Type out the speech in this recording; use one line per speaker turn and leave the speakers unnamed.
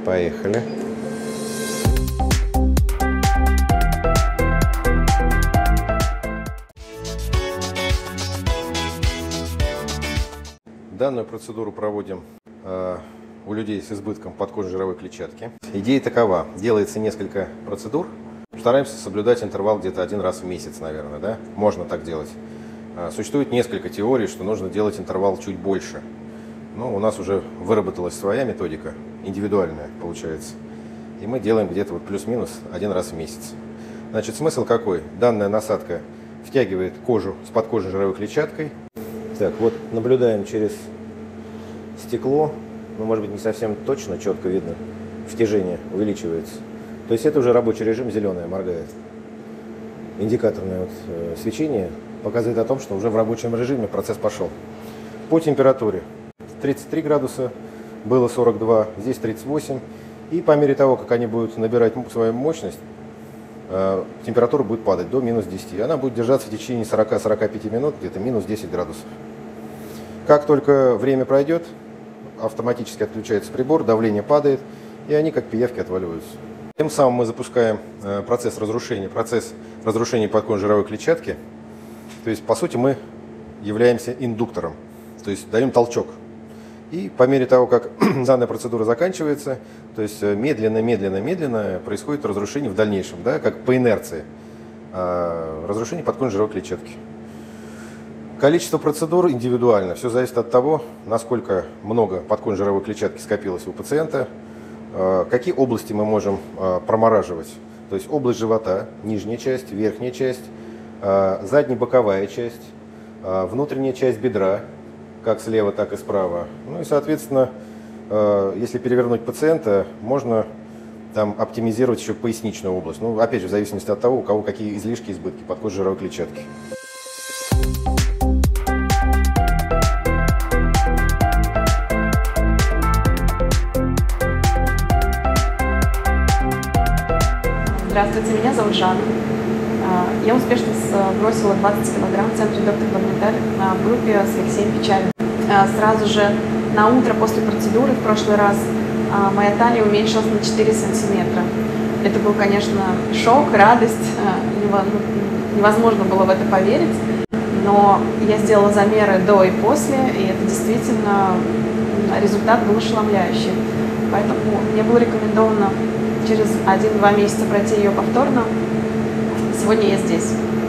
Поехали. Данную процедуру проводим у людей с избытком подкожной жировой клетчатки. Идея такова. Делается несколько процедур. Стараемся соблюдать интервал где-то один раз в месяц, наверное. Да? Можно так делать. Существует несколько теорий, что нужно делать интервал чуть больше. Но у нас уже выработалась своя методика, индивидуальная получается. И мы делаем где-то вот плюс-минус один раз в месяц. Значит, смысл какой? Данная насадка втягивает кожу с подкожной жировой клетчаткой. Так, вот наблюдаем через стекло, ну, может быть, не совсем точно, четко видно, втяжение увеличивается. То есть это уже рабочий режим, зеленое моргает. Индикаторное вот свечение показывает о том, что уже в рабочем режиме процесс пошел. По температуре 33 градуса, было 42, здесь 38. И по мере того, как они будут набирать свою мощность, температура будет падать до минус 10. Она будет держаться в течение 40-45 минут, где-то минус 10 градусов. Как только время пройдет, автоматически отключается прибор, давление падает, и они как пиявки отваливаются. Тем самым мы запускаем процесс разрушения подкожной жировой клетчатки. То есть, по сути, мы являемся индуктором, то есть даем толчок. И по мере того, как данная процедура заканчивается, то есть медленно происходит разрушение в дальнейшем, да, как по инерции, разрушение подкожной жировой клетчатки. Количество процедур индивидуально, все зависит от того, насколько много подкожной жировой клетчатки скопилось у пациента, какие области мы можем промораживать, то есть область живота, нижняя часть, верхняя часть, задняя боковая часть, внутренняя часть бедра, как слева, так и справа. Ну и, соответственно, если перевернуть пациента, можно там оптимизировать еще поясничную область. Ну, опять же, в зависимости от того, у кого какие излишки, избытки подкожной жировой клетчатки.
Здравствуйте, меня зовут Жанна. Я успешно сбросила 20 килограмм в центре «Доктор Планетарь» на группе с Алексеем Печалиным. Сразу же на утро после процедуры в прошлый раз моя талия уменьшилась на 4 сантиметра. Это был, конечно, шок, радость, невозможно было в это поверить, но я сделала замеры до и после, и это действительно результат был ошеломляющий. Поэтому мне было рекомендовано через 1-2 месяца пройти ее повторно. Сегодня я здесь.